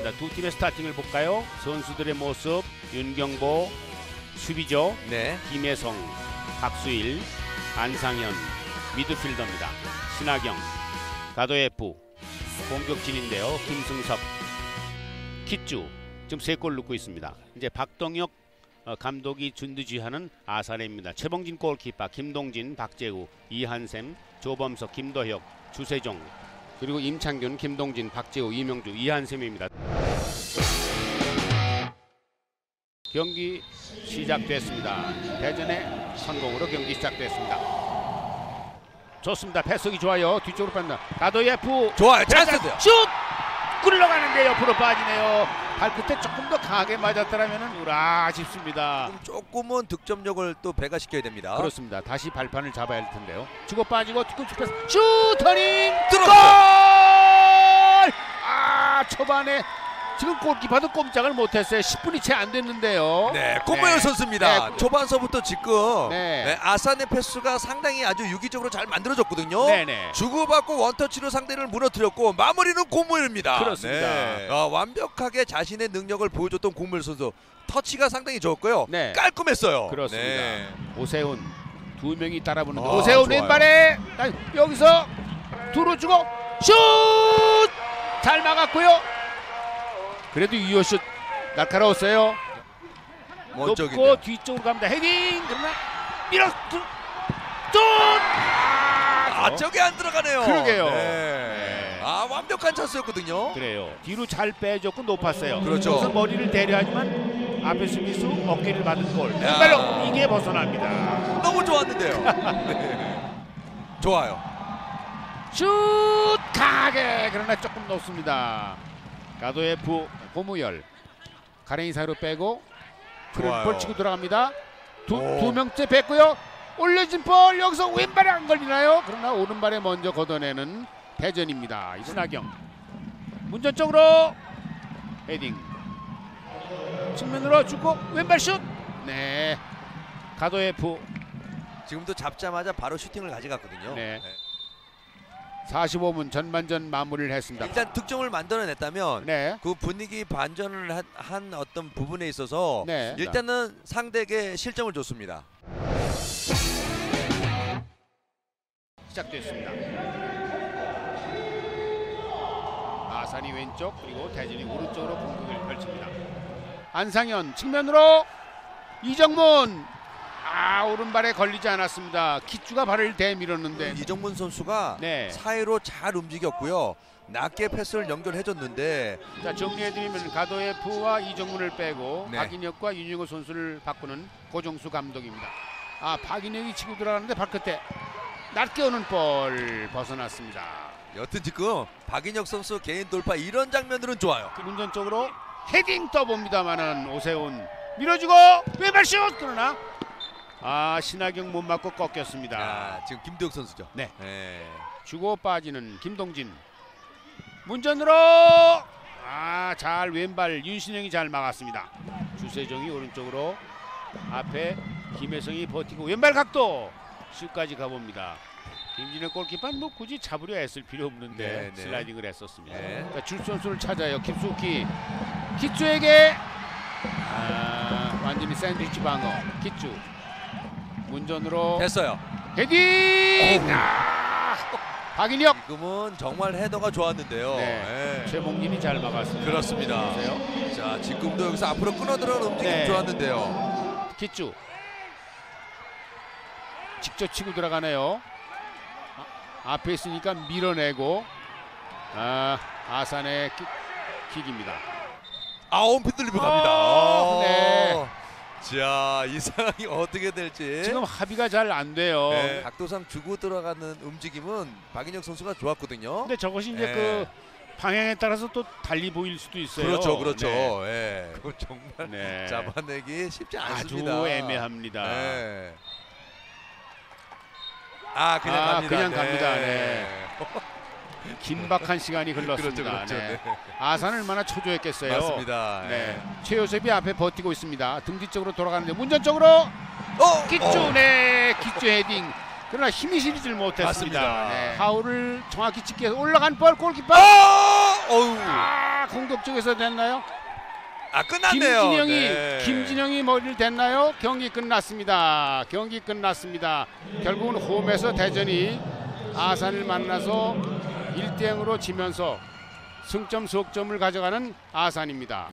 있습니다. 두 팀의 스타팅을 볼까요? 선수들의 모습. 윤경보 수비죠. 네. 김혜성, 박수일, 안상현 미드필더입니다. 신하경, 가도F 공격진인데요. 김승섭, 키쭈 지금 3골 넣고 있습니다. 이제 박동혁 감독이 준두지하는 아사레입니다. 최봉진 골키퍼, 김동진, 박재우, 이한샘, 조범석, 김도혁, 주세종, 그리고 임창균, 김동진, 박재우, 이명주, 이한샘입니다. 경기 시작됐습니다. 대전의 성공으로 경기 시작됐습니다. 좋습니다. 패스기 좋아요. 뒤쪽으로 뺀다. 가도F 좋아요. 찬스인데요. 슛! 굴러가는데 옆으로 빠지네요. 발끝에 조금 더 강하게 맞았더라면 우라 싶습니다. 조금은 득점력을 또 배가시켜야 됩니다. 그렇습니다. 다시 발판을 잡아야 할 텐데요. 주고 빠지고 뒤꿈치 패스 슈터닝 들어갔어요. 골! 초반에 지금 골키퍼도 꼼짝을 못했어요. 10분이 채 안 됐는데요. 네, 꼬모요 선수입니다. 네. 초반서부터 지금 네. 아산의 패스가 상당히 아주 유기적으로 잘 만들어졌거든요. 네네. 주고받고 원터치로 상대를 무너뜨렸고 마무리는 고무일입니다. 그렇습니다. 네. 완벽하게 자신의 능력을 보여줬던 고무일 선수. 터치가 상당히 좋았고요. 네. 깔끔했어요. 그렇습니다. 네. 오세훈 두 명이 따라붙는데 아, 오세훈 좋아요. 왼발에 여기서 두루 주고 슛! 잘 막았고요. 그래도 유효슛 날카로웠어요. 멋쩍인데요. 높고 뒤쪽으로 갑니다. 헤딩 그러나 밀어 저게 안 들어가네요. 그러게요. 네. 네. 완벽한 찬스였거든요. 그래요. 뒤로 잘 빼줬고 높았어요. 그렇죠. 그래서 머리를 대려하지만 앞에 수비수 어깨를 받은 골. 왼발로 이게 벗어납니다. 너무 좋았는데요. 네. 좋아요. 슛 강하게 그러나 조금 높습니다. 가도F 고무열 가랭이 사이로 빼고 볼 치고 들어갑니다. 두 명째 뺐고요. 올려진 볼 여기서 왼발에 안 걸리나요? 그러나 오른발에 먼저 걷어내는 대전입니다. 신하경 문전 쪽으로 헤딩 측면으로 주고 왼발 슛. 네, 가도F 지금도 잡자마자 바로 슈팅을 가져갔거든요. 네. 45분 전반전 마무리를 했습니다. 일단 득점을 만들어냈다면 네. 그 분위기 반전을 한 어떤 부분에 있어서 네. 일단은 상대에게 실점을 줬습니다. 시작됐습니다. 아산이 왼쪽 그리고 대전이 오른쪽으로 공격을 펼칩니다. 안상현 측면으로 이정문 오른발에 걸리지 않았습니다. 키쭈가 발을 대밀었는데 이정문 선수가 네. 사이로 잘 움직였고요. 낮게 패스를 연결해줬는데 자, 정리해드리면 가도F와 이정문을 빼고 네. 박인혁과 윤영호 선수를 바꾸는 고정수 감독입니다. 박인혁이 치고 들어가는데 발끝에 낮게 오는 볼 벗어났습니다. 여튼 지금 박인혁 선수 개인 돌파 이런 장면들은 좋아요. 문전 쪽으로 헤딩 떠봅니다만은 오세훈 밀어주고 왼발 슛 그러나 신하경 못 맞고 꺾였습니다. 지금 김도혁 선수죠. 네. 네. 주고 빠지는 김동진 문전으로 잘 왼발 윤신영이 잘 막았습니다. 주세종이 오른쪽으로 앞에 김혜성이 버티고 왼발 각도 슛까지 가봅니다. 김진의 골키퍼는 뭐 굳이 잡으려 했을 필요 없는데 네. 슬라이딩을 했었습니다. 네. 자, 줄 선수를 찾아요. 킵수키 키쭈에게 완전히 샌드위치 방어. 키쭈 문전으로 됐어요. 헤딩! 박인혁! 지금은 정말 헤더가 좋았는데요. 네. 최봉진이 잘 막았습니다. 그렇습니다. 보세요. 자, 지금도 여기서 앞으로 끊어들어가는 움직임 네. 좋았는데요. 키쭈 직접 치고 들어가네요. 앞에 있으니까 밀어내고 아산의 킥입니다. 온피드리브 갑니다. 네. 자, 이 상황이 어떻게 될지 지금 합의가 잘 안 돼요. 네. 각도상 주고 들어가는 움직임은 박인혁 선수가 좋았거든요. 근데 저것이 이제 네. 그 방향에 따라서 또 달리 보일 수도 있어요. 그렇죠. 네. 네. 그거 정말 네. 잡아내기 쉽지 않습니다. 아주 애매합니다. 네. 그냥 갑니다. 그냥 갑니다. 네. 긴박한 시간이 흘렀습니다. 그렇죠. 네. 네. 아산을 얼마나 초조했겠어요. 맞습니다. 네. 최요셉이 앞에 버티고 있습니다. 등 뒤쪽으로 돌아가는데 문전 쪽으로 키쭈 키쭈 헤딩. 그러나 힘이 실리질 못했습니다. 맞습니다. 네. 파울을 정확히 찍기 위해서 올라간 볼 골키퍼. 어우. 공격 쪽에서 됐나요? 끝났네요. 김진영이 머리를 댔나요? 경기 끝났습니다. 경기 끝났습니다. 결국은 홈에서 대전이 아산을 만나서 1대0으로 지면서 승점 석점을 가져가는 아산입니다.